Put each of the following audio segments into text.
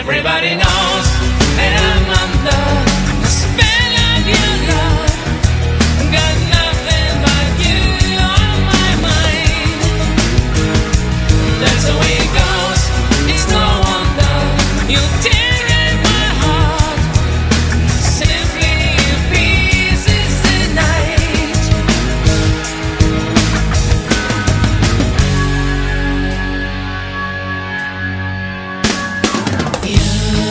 Everybody knows that I'm under the spell of your love. Got nothing but you on my mind. That's the way it goes. It's no wonder you tear at my heart, simply in pieces tonight. You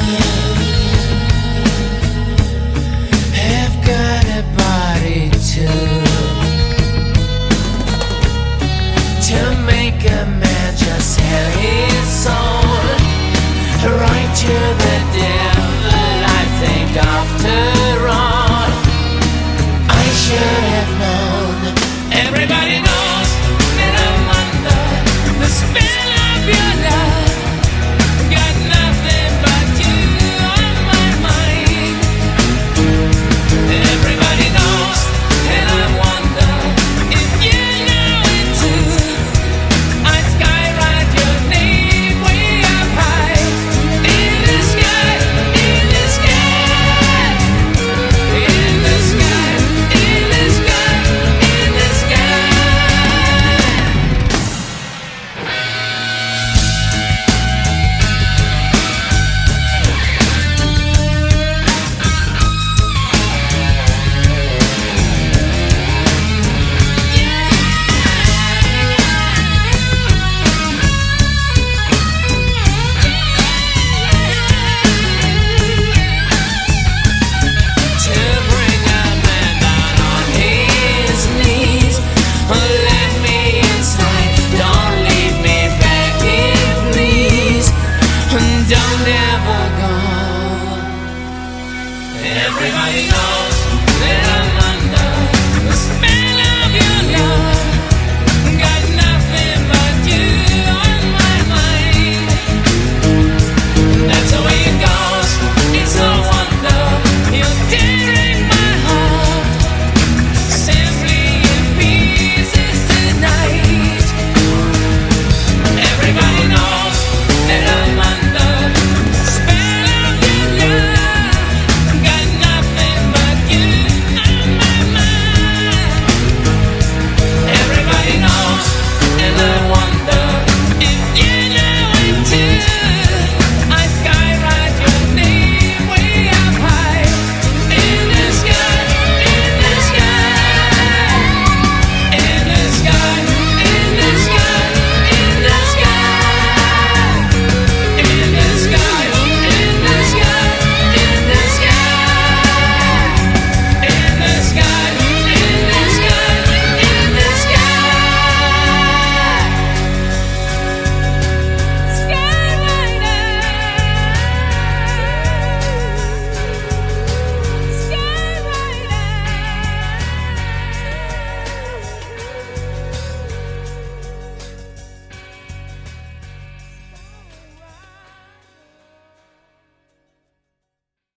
have got a body too, to make a man just sell his soul right to the devil. I think after all I should have